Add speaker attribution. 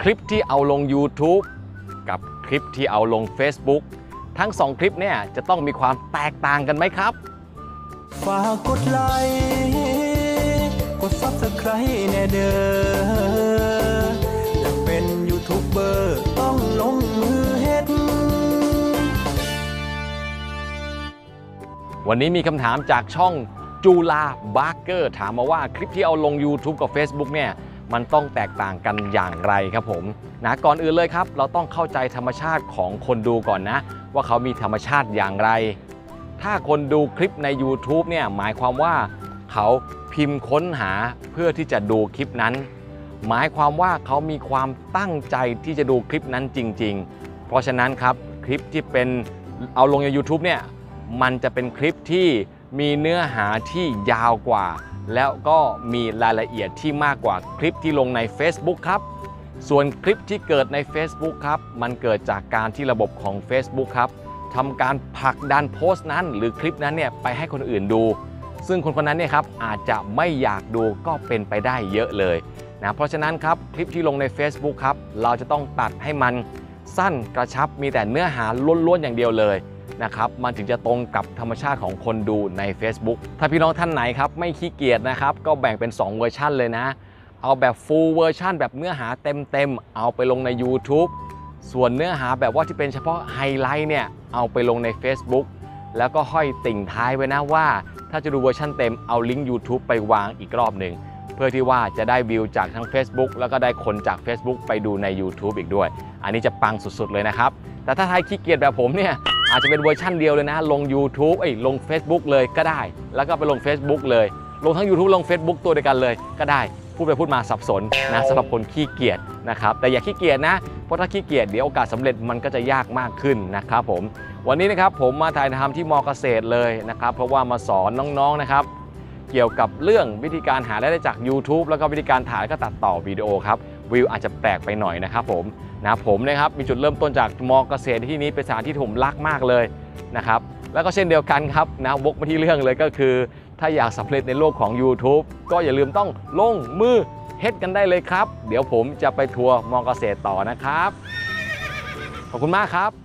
Speaker 1: คลิปที่เอาลง YouTube กับคลิปที่เอาลง Facebook ทั้ง2คลิปเนี่ยจะต้องมีความแตกต่างกันไหมครับ
Speaker 2: ฝากกดไลค์กด Subscribe แน่เด้ออยากเป็นยูทูบเบอร์ต้องลงมือเฮ็ด
Speaker 1: วันนี้มีคำถามจากช่องจูลาบาร์เกอร์ถามมาว่าคลิปที่เอาลง YouTube กับ Facebook เนี่ยมันต้องแตกต่างกันอย่างไรครับผมนะก่อนอื่นเลยครับเราต้องเข้าใจธรรมชาติของคนดูก่อนนะว่าเขามีธรรมชาติอย่างไรถ้าคนดูคลิปใน YouTube เนี่ยหมายความว่าเขาพิมพ์ค้นหาเพื่อที่จะดูคลิปนั้นหมายความว่าเขามีความตั้งใจที่จะดูคลิปนั้นจริงๆเพราะฉะนั้นครับคลิปที่เป็นเอาลงใน YouTube เนี่ยมันจะเป็นคลิปที่มีเนื้อหาที่ยาวกว่าแล้วก็มีรายละเอียดที่มากกว่าคลิปที่ลงใน Facebook ครับส่วนคลิปที่เกิดใน Facebook ครับมันเกิดจากการที่ระบบของ Facebook ครับทำการผลักดันโพสต์นั้นหรือคลิปนั้นเนี่ยไปให้คนอื่นดูซึ่งคนคนนั้นเนี่ยครับอาจจะไม่อยากดูก็เป็นไปได้เยอะเลยนะเพราะฉะนั้นครับคลิปที่ลงใน Facebook ครับเราจะต้องตัดให้มันสั้นกระชับมีแต่เนื้อหาล้วนๆอย่างเดียวเลยนะครับมันถึงจะตรงกับธรรมชาติของคนดูใน Facebook ถ้าพี่น้องท่านไหนครับไม่ขี้เกียจนะครับก็แบ่งเป็น2เวอร์ชันเลยนะเอาแบบ full เวอร์ชันแบบเนื้อหาเต็มเอาไปลงใน YouTube ส่วนเนื้อหาแบบว่าที่เป็นเฉพาะไฮไลท์เนี่ยเอาไปลงใน Facebook แล้วก็ห้อยติ่งท้ายไว้นะว่าถ้าจะดูเวอร์ชันเต็มเอาลิงก์ YouTube ไปวางอีกรอบหนึ่งเพื่อที่ว่าจะได้วิวจากทั้ง Facebook แล้วก็ได้คนจาก Facebook ไปดูใน YouTube อีกด้วยอันนี้จะปังสุดๆเลยนะครับแต่ถ้าใครขี้เกียจแบบผมเนี่ยอาจจะเป็นเวอร์ชันเดียวเลยนะลง YouTube ลง Facebook เลยก็ได้แล้วก็ไปลง Facebook เลยลงทั้ง YouTube ลง Facebook ตัวเดียวกันเลยก็ได้พูดไปพูดมาสับสนนะสำหรับคนขี้เกียจนะครับแต่อย่าขี้เกียจนะเพราะถ้าขี้เกียจเดี๋ยวโอกาสสำเร็จมันก็จะยากมากขึ้นนะครับผมวันนี้นะครับผมมาถ่ายทำที่ม.เกษตรเลยนะครับเพราะว่ามาสอนน้องๆนะครับเกี่ยวกับเรื่องวิธีการหารายได้จาก YouTube แล้วก็วิธีการถ่ายและก็ตัดต่อวิดีโอครับวิวอาจจะแปลกไปหน่อยนะครับผมนะครับมีจุดเริ่มต้นจากม.เกษตรที่นี้เป็นสถานที่ที่ผมรักมากเลยนะครับแล้วก็เช่นเดียวกันครับนะวกมาที่เรื่องเลยก็คือถ้าอยากสำเร็จในโลกของ YouTube ก็อย่าลืมต้องลงมือเฮ็ดกันได้เลยครับเดี๋ยวผมจะไปทัวร์ม.เกษตรต่อนะครับขอบคุณมากครับ